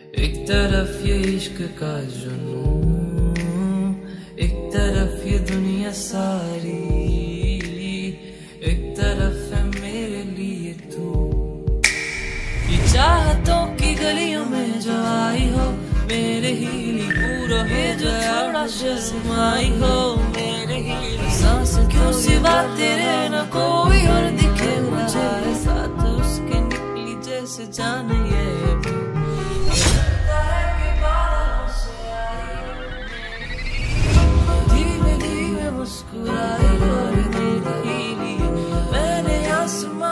एक तरफ ये इश्क का जुनून, एक तरफ ये दुनिया सारी, एक तरफ है मेरे लिए तू। ये चाहतों की गलियों में जो आई हो मेरे ही लिए पूरा है, जो थोड़ा शर्माई हो मेरे ही लिए। सांस क्यों सिवा तेरे न कोई और दिखे मुझे, साथ उसके निकली जैसे जान ये भी। धीमे धीमे मुस्कुराई और मेरे ही लिए मैंने आसमां